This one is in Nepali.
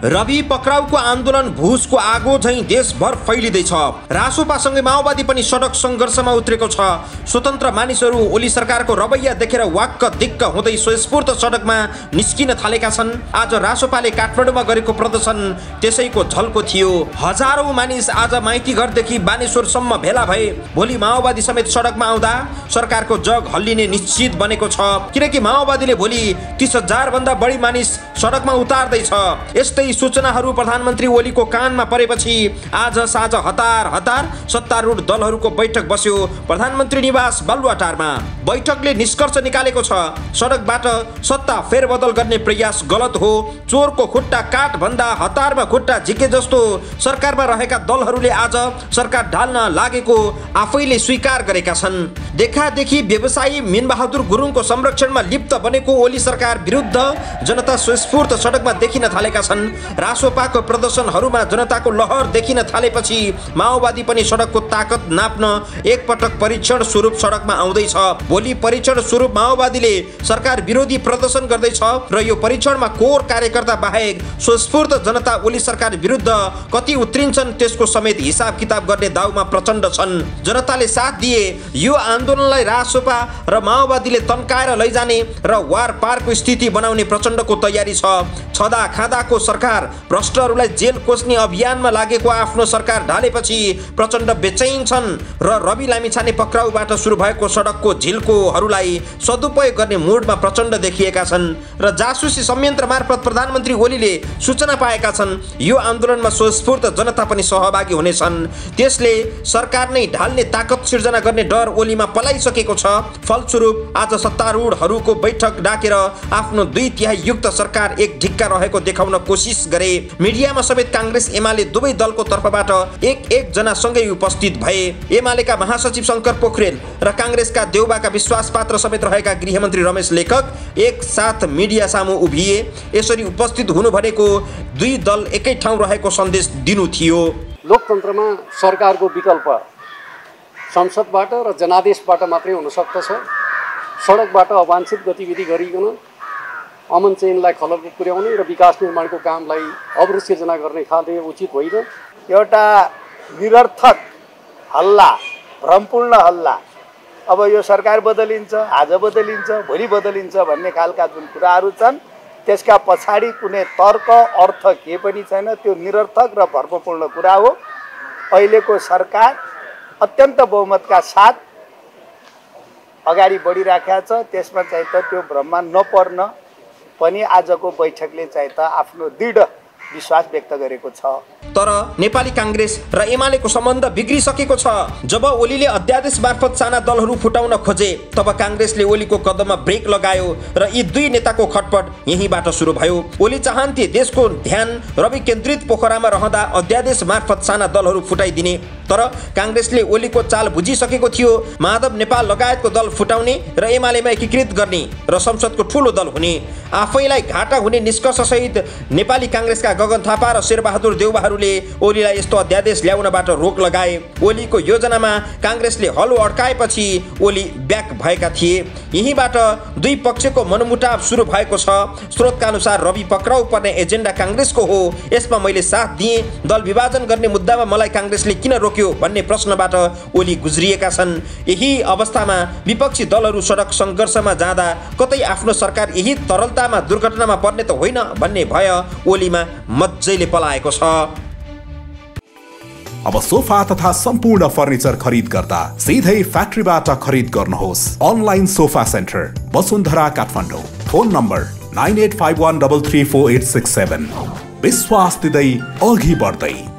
रवि पक्राउको आन्दोलन भुसको आगो झैं देशभर फैलिँदैछ। रासोपासँगै माओवादी पनि सडक सङ्घर्षमा उत्रेको छ। स्वतन्त्र मानिसहरू ओली सरकारको रवैया देखेर वाक्क दिक्क हुँदै स्वस्फूर्त सडकमा निस्किन थालेका छन्। आज रासोपाले काठमाडौँमा गरेको प्रदर्शन त्यसैको झल्को थियो। हजारौं मानिस आज माइतीघरदेखि बानेश्वरसम्म भेला भए। भोलि माओवादी समेत सडकमा आउँदा सरकारको जग हल्लिने निश्चित बनेको छ, किनकि माओवादीले भोलि 30,000 भन्दा बढी मानिस सडकमा उतार्दैछ। यस्तै सूचनाहरू प्रधानमन्त्री ओलीको कानमा परेपछि आज साँझ हतार सत्तारूढ दलहरूको बैठक बस्यो प्रधानमन्त्री निवास बालुवाटारमा। बैठकले निष्कर्ष निकालेको छ, सडकबाट सत्ता फेरबदल गर्ने प्रयास गलत हो। चोरको खुट्टा काट भन्दा हतारमा खुट्टा झिके जस्तो सरकारमा रहेका दलहरूले आज सरकार ढाल्न लागेको आफैले स्वीकार गरेका छन्। देखादेखि व्यवसायी मिनबहादुर गुरुङको संरक्षणमा लिप्त बनेको ओली सरकार विरुद्ध जनता स्वस्फूर्त सडकमा देखिन थालेका छन्। रासोपाको प्रदर्शनहरूमा जनताको लहर देखिन थालेपछि माओवादी पनि सडकको ताकत नाप्न एकपटक परीक्षण स्वरूप सडकमा आउँदैछ। भोलि परीक्षण स्वरूप माओवादीले सरकार विरोधी प्रदर्शन गर्दैछ र यो परीक्षणमा कोर कार्यकर्ता बाहेक स्वस्फूर्त जनता ओली सरकार विरुद्ध कति उत्रिन्छन् त्यसको समेत हिसाब किताब गर्ने दाउमा प्रचण्ड छन्। जनताले साथ दिए यो आन्दोलनलाई रासोपा र माओवादीले तन्काएर लैजाने र वार पारको स्थिति बनाउने प्रचण्डको तयारी छ। छदा खाँदाको सरकार भ्रष्टहरूलाई जेल कोस्ने अभियानमा लागेको आफ्नो सरकार ढालेपछि प्रचण्ड बेचैन छन् र रवि लामिछाने पक्राउबाट सुरु भएको सडकको झिल्कोहरूलाई सदुपयोग गर्ने मुडमा प्रचण्ड देखिएका छन् र जासुसी संयन्त्र मार्फत प्रधानमन्त्री ओलीले सूचना पाएका छन् यो आन्दोलनमा स्वस्फूर्त जनता पनि सहभागी हुनेछन्। त्यसले सरकार नै ढाल्ने ताकत सिर्जना गर्ने डर ओलीमा पलाइसकेको छ। फलस्वरूप आज सत्तारूढहरूको बैठक डाकेर आफ्नो 2/3 युक्त सरकार एक ढिक्का रहेको देखाउन कोसिस गरे। मिडियामा समेत कांग्रेस एमाले दुवै दलको तर्फबाट एक जना सँगै उपस्थित भए। एमालेका महासचिव शंकर पोखरेल र कांग्रेसका देउबाका विश्वासपात्र समेत रहेका गृहमन्त्री रमेश लेखक एक साथ मिडिया सामु उभिए। यसरी उपस्थित हुनु भनेको दुई दल एकै ठाउँ रहेको सन्देश दिनु थियो। लोकतन्त्रमा सरकारको विकल्प संसदबाट र जनादेशबाट मात्रै हुन सक्दछ। सडकबाट अवांछित गतिविधि गरिकन अमन चैनलाई खलल पुर्याउने र विकास निर्माणको कामलाई अवरोध सिर्जना गर्ने खालको उचित होइन। एउटा निरर्थक हल्ला, भ्रमपूर्ण हल्ला, अब यो सरकार बदलिन्छ, आज बदलिन्छ, भोलि बदलिन्छ भन्ने खालका जुन कुराहरू छन् त्यसका पछाडि कुनै तर्क अर्थ के पनि छैन। त्यो निरर्थक र भ्रमपूर्ण कुरा हो। अहिलेको सरकार अत्यन्त बहुमतका साथ अगाडि बढिराखेको छ। त्यसमा चाहिँ त त्यो भ्रममा नपर्न पनि आजको बैठकले चाहिँ त आफ्नो दृढ विश्वास व्यक्त गरेको छ। तर नेपाली कांग्रेस र एमालेको सम्बन्ध बिग्रिसकेको छ। जब ओलीले अध्यादेश मार्फत साना दलहरू फुटाउन खोजे तब कांग्रेसले ओलीको कदममा ब्रेक लगायो र यी दुई नेताको खटपट यहीँबाट सुरु भयो। ओली चाहन्थे देशको ध्यान रवि केन्द्रित पोखरामा रहँदा अध्यादेश मार्फत साना दलहरू फुटाइदिने, तर कांग्रेसले ओलीको चाल बुझिसकेको थियो। माधव नेपाल लगायतको दल फुटाउने र एमालेमा एकीकृत गर्ने र संसदको ठूलो दल हुने। आफैलाई घाटा हुने निष्कर्षसहित नेपाली कांग्रेसका गगन थापा र शेरबहादुर देउबाहरूले ओलीलाई यस्तो अध्यादेश ल्याउनबाट रोक लगाए। ओलीको योजनामा कांग्रेसले हलो अड्काएपछि ओली ब्याक भएका थिए। यहीँबाट दुई पक्षको मनमुटाव सुरु भएको छ। स्रोतका अनुसार रवि पक्राउ पर्ने एजेन्डा कांग्रेसको हो। यसमा मैले साथ दिएँ। दल विभाजन गर्ने मुद्दामा मलाई कांग्रेसले किन रोक्यो भन्ने प्रश्नबाट ओली गुज्रिएका छन्। यही अवस्थामा विपक्षी दलहरू सडक सङ्घर्षमा जाँदा कतै आफ्नो सरकार यही तरलतामा दुर्घटनामा पर्ने त होइन भन्ने भय ओलीमा मज्जैले पलाएको छ। अब सोफा तथा सम्पूर्ण फर्निचर खरिद गर्दा सिधै फ्याक्ट्रीबाट खरिद गर्नुहोस्। Online sofa center, Vasundhara Kathmandu. Phone number 9851334867। विश्वास दिँदै अघि बढ्दै।